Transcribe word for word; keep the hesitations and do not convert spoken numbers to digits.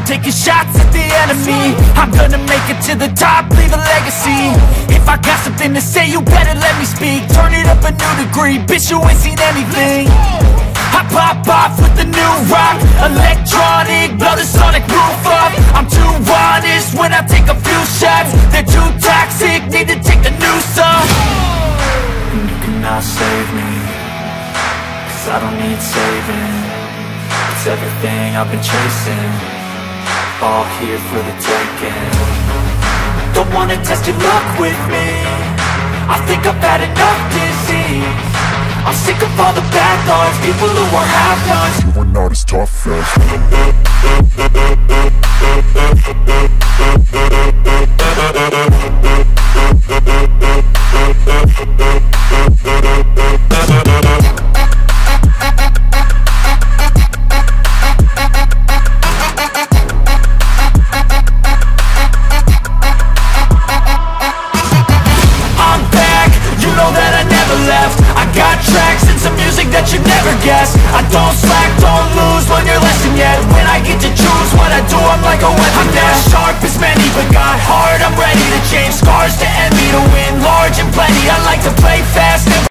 taking shots at the enemy. I'm gonna make it to the top, leave a legacy. If I got something to say, you better let me speak. Turn it up a new degree, bitch, you ain't seen anything. I pop off with the new rock, electronic, blow the sonic roof up. I'm too honest when I take a few shots. They're too toxic, need to take the noose off. And you cannot save me, cause I don't need saving. It's everything I've been chasing, all here for the taking. Don't wanna test your luck with me, I think I've had enough disease. I'm sick of all the bad thoughts, people who are half-nots. You are not as tough as that you never guess. I don't slack, don't lose, learn your lesson yet. When I get to choose what I do, I'm like a weapon. I'm not sharp as many, but got heart, I'm ready to change. Scars to envy, to win large and plenty. I like to play fast, never